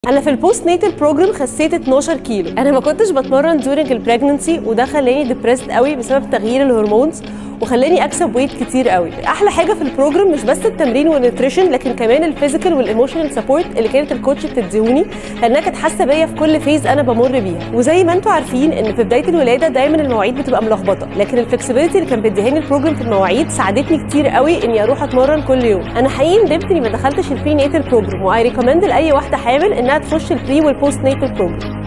انا في البوست نيتال بروجرام خسيت 12 كيلو. انا ما كنتش بتمرن دورينج البريجننسي وده خلاني ديبريسد قوي بسبب تغيير الهرمونز وخلاني اكسب ويت كتير قوي. احلى حاجه في البروجرام مش بس التمرين والنيوتريشن لكن كمان الفيزيكال والايموشنال سبورت اللي كانت الكوتش بتديهوني لانها كانت حاسه بيا في كل فيز انا بمر بيها. وزي ما انتم عارفين ان في بدايه الولاده دايما المواعيد بتبقى ملخبطه، لكن الفلكسبيليتي اللي كان بيديهاني البروجرام في المواعيد ساعدتني كتير قوي اني اروح اتمرن كل يوم. انا حقيقي ندمت اني ما دخلتش البري نيتال بروجرام، واي ريكومند لاي واحده حامل انها تخش البري والبوست نيتال بروجرام.